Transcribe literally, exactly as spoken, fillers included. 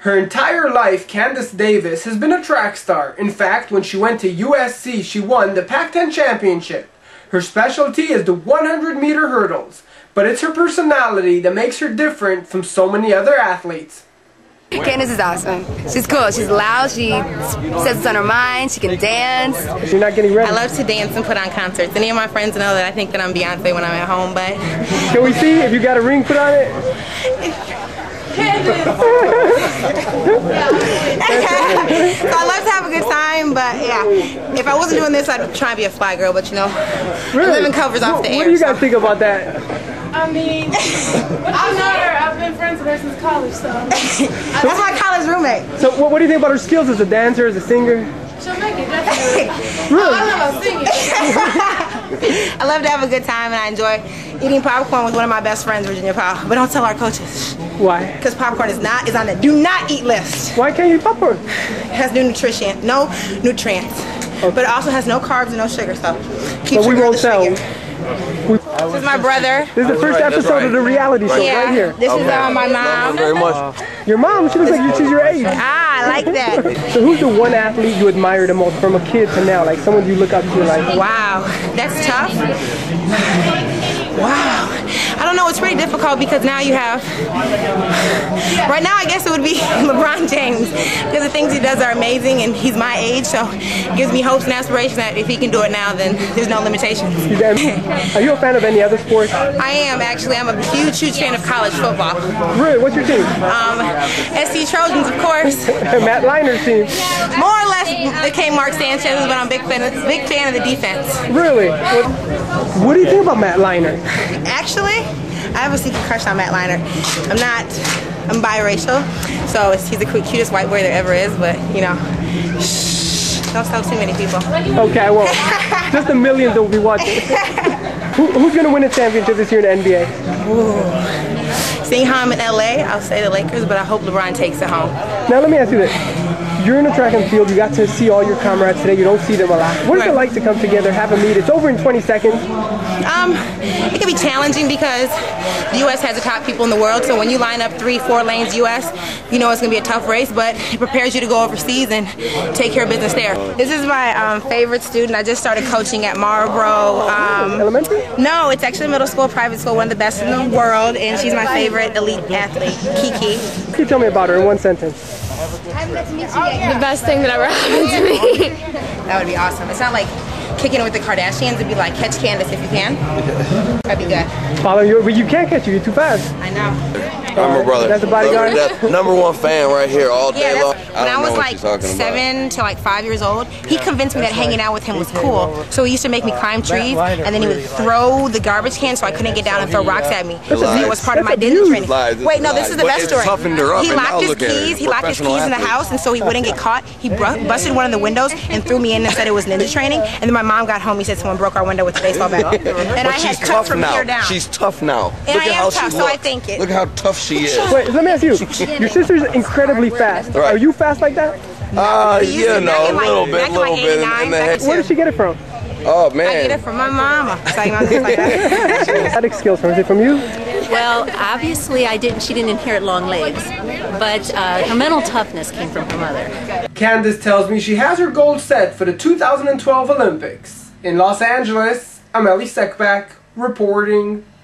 Her entire life, Candice Davis has been a track star. In fact, when she went to U S C, she won the Pac ten championship. Her specialty is the one hundred meter hurdles, but it's her personality that makes her different from so many other athletes. Candice is awesome. She's cool. She's loud. She says what's on her mind. She can dance. You're not getting ready. I love to dance and put on concerts. Any of my friends know that I think that I'm Beyonce when I'm at home, but... Can we see if you got a ring put on it? So I love to have a good time, but yeah, if I wasn't doing this, I'd try and be a fly girl, but you know, really? living covers off the what, air. What do you guys so. think about that? I mean, I've known her, I've been friends with her since college, so. That's my college roommate. So what, what do you think about her skills as a dancer, as a singer? She'll make it, definitely. Really? I don't know about singing. I love to have a good time, and I enjoy eating popcorn with one of my best friends, Virginia Powell. But don't tell our coaches. Why? Because popcorn is not is on the do not eat list. Why can't you eat popcorn? It has no nutrition, no nutrients, okay. But it also has no carbs and no sugar. So keep but we won't tell. We, this is my brother. This is the first right, episode right. of the reality show yeah, right here. This okay. is uh, my mom. Very much. Uh, your mom? She looks like you, she's your age. Ah, I like that. So who's the one athlete you admire the most from a kid to now? Like someone you look up to like? Wow, that's tough. Wow. I don't know, it's pretty difficult because now you have, right now I guess it would be LeBron James because the things he does are amazing and he's my age, so it gives me hopes and aspirations that if he can do it now, then there's no limitations. Are you a fan of any other sports? I am, actually. I'm a huge, huge fan of college football. Really? What's your team? Um, S C Trojans, of course. Matt Leiner's team. More or less became Mark Sanchez, but I'm a big fan of, big fan of the defense. Really? What, what do you think about Matt Leiner? Actually, I have a secret crush on Matt Leiner. I'm not, I'm biracial, so it's, he's the cutest white boy there ever is, but, you know, shh, don't tell too many people. Okay, I won't. Just the millions that will be watching. Who, who's going to win a championship this year in the N B A? Ooh. Seeing how I'm in L A, I'll say the Lakers, but I hope LeBron takes it home. Now let me ask you this. You're in a track and field, you got to see all your comrades today, you don't see them a lot. What is right. it like to come together, have a meet? It's over in twenty seconds. Um, it can be challenging because the U S has the top people in the world, so when you line up three, four lanes U S, you know it's going to be a tough race, but it prepares you to go overseas and take care of business there. This is my um, favorite student. I just started coaching at Marlboro. Um, Elementary? No, it's actually middle school, private school, one of the best in the world, and she's my favorite elite athlete, Kiki. Can you tell me about her in one sentence? The best thing that ever happened to me. That would be awesome. It's not like kicking it with the Kardashians. It'd be like, catch Candice if you can. That'd be good. Follow you, but you can't catch you. You're too fast. I know. I'm a brother. That's the bodyguard? That's number one fan right here all day Yeah, long. when I, I was like seven to like five years old, he convinced me that hanging out with him was cool. So he used to make me climb trees, and then he would throw the garbage can so I couldn't get down and throw rocks at me. It was part of my Disney training. Wait, no, this is the best story. He locked his keys. He locked his keys in the house, and so he wouldn't get caught. He busted one of the windows and threw me in and said it was ninja training. And then my mom got home. He said someone broke our window with a baseball bat, and I had cuts from here down. She's tough now. And Look I at am how tough, she so I looks. think it. Look how tough she is. Wait, let me ask you. Your sister's incredibly fast. Right. Are you fast like that? Uh, He used yeah, to no, back a in, like- little back bit, in, little like, bit in, in eighty-nine, the back head. in- Where did she get it from? Oh, I get it man. from my mama. So you know, just like that. Athletic skills from, is it from you? Well, obviously I didn't, she didn't inherit long legs, but uh, her mental toughness came from her mother. Candice tells me she has her goal set for the two thousand twelve Olympics. In Los Angeles, I'm Ellie Seckbach, reporting